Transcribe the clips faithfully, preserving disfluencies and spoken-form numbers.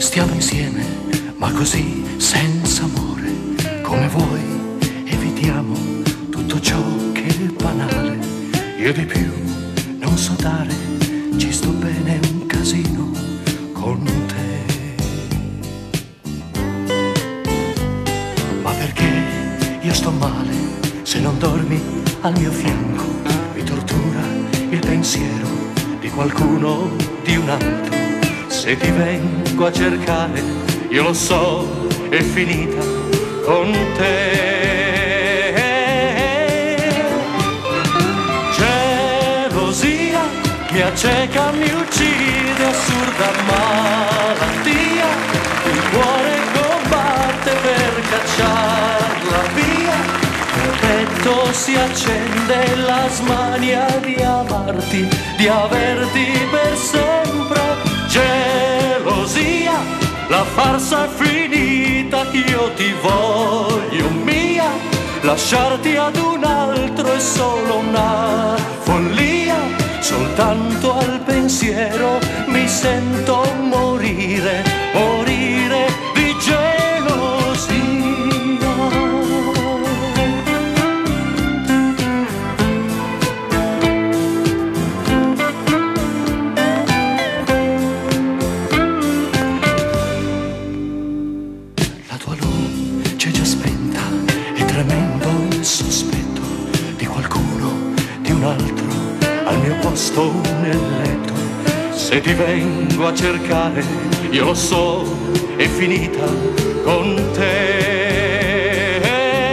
Stiamo insieme, ma così senza amore, come vuoi, evitiamo tutto ciò che è banale. Io di più non so dare, ci sto bene un casino con te. Ma perché io sto male, se non dormi al mio fianco, mi tortura il pensiero di qualcuno, di un altro. Se ti vengo a cercare, io lo so, è finita con te. Gelosia mi acceca, mi uccide, assurda malattia. Il cuore combatte per cacciarla via. Il petto si accende, la smania di amarti, di averti per sempre. Gelosia, la farsa è finita, io ti voglio mia. Lasciarti ad un altro è solo una follia. Soltanto al pensiero mi sento morire, morire di gelosia. La tua luce già spenta, è tremendo il sospetto di qualcuno, di un altro al mio posto nel letto. Se ti vengo a cercare, io lo so, è finita con te.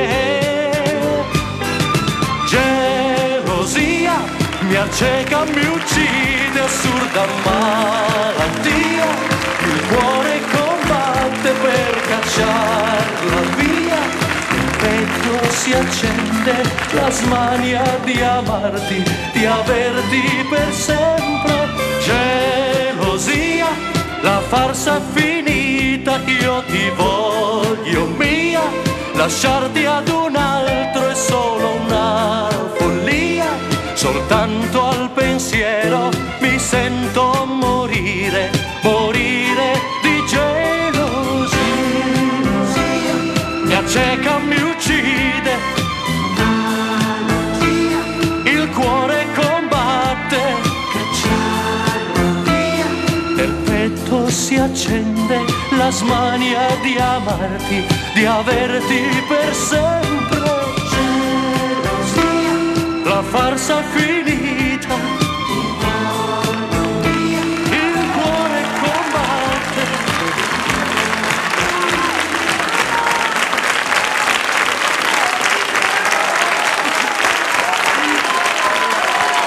Gelosia mi acceca, mi uccide, assurda malattia. Il cuore combatte per cacciarla via. Il petto si accende, la smania di amarti, di averti per sempre. Gelosia, la farsa è finita, io ti voglio mia. Lasciarti ad un altro è solo una follia. Soltanto al pensiero mi sento morire, morire di gelosia. Mi acceca, mi uccide, il cuore combatte, nel petto si accende la smania di amarti, di averti per sempre. La farsa è finita,